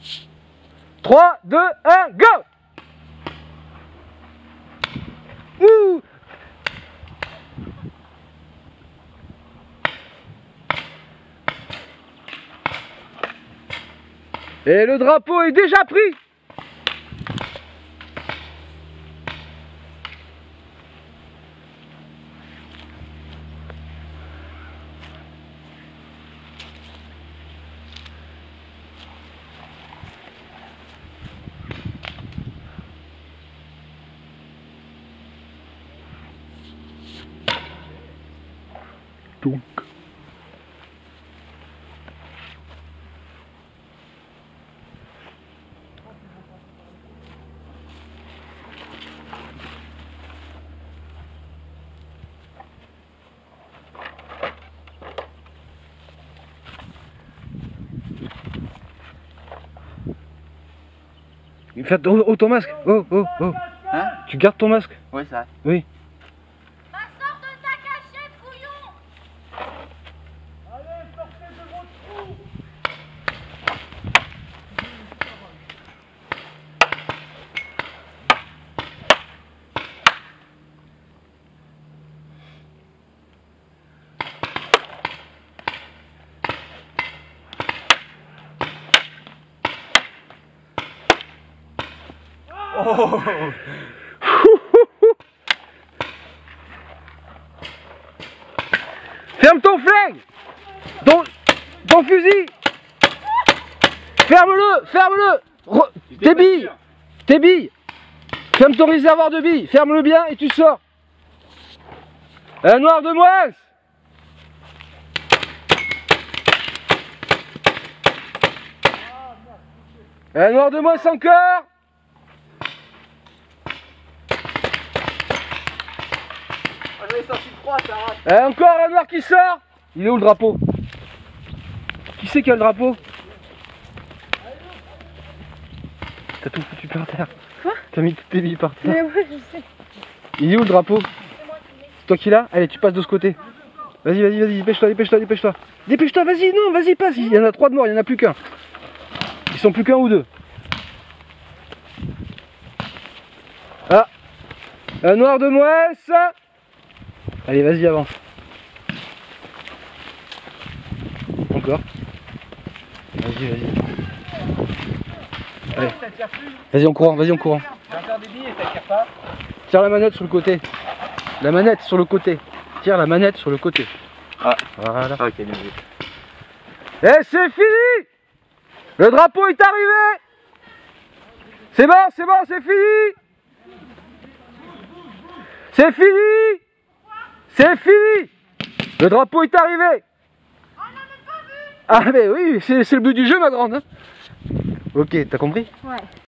3, 2, 1, go! Ouh! Et le drapeau est déjà pris! Donc. Fais ton masque. Oh. Hein? Tu gardes ton masque? Oui, ça. Oui. Bah, sors de ta cachette, couillon! Allez, sortez de votre trou! Oh! Ferme ton flingue! Ton fusil! Ferme-le! Tes billes! Ferme ton réservoir de billes! Ferme-le bien et tu sors! Un noir de moins! Un noir de moins encore! J'en ai sorti 3, ça rate. Encore un noir qui sort! Il est où le drapeau? Qui c'est qui a le drapeau? T'as tout foutu par terre. Quoi? T'as mis toutes tes billes par terre. Mais ouais, je sais. Il est où le drapeau? C'est toi qui l'as? Allez, tu passes de ce côté. Vas-y, dépêche-toi. Dépêche-toi, vas-y, passe. Il y en a 3 de morts, il n'y en a plus qu'un. Ils sont plus qu'un ou deux. Ah! Un noir de moins. Allez, vas-y, avance. Encore. Vas-y. Allez. Ça tire plus. Vas-y, en courant. J'ai encore des billes et ça tire pas. Tire la manette sur le côté. La manette sur le côté. Tire la manette sur le côté. Ah. Voilà. Ok, bien vu. Et c'est fini! Le drapeau est arrivé! C'est bon, c'est fini! C'est fini! C'est fini! Le drapeau est arrivé! Ah mais oui, c'est le but du jeu, ma grande. Hein. Ok, t'as compris? Ouais.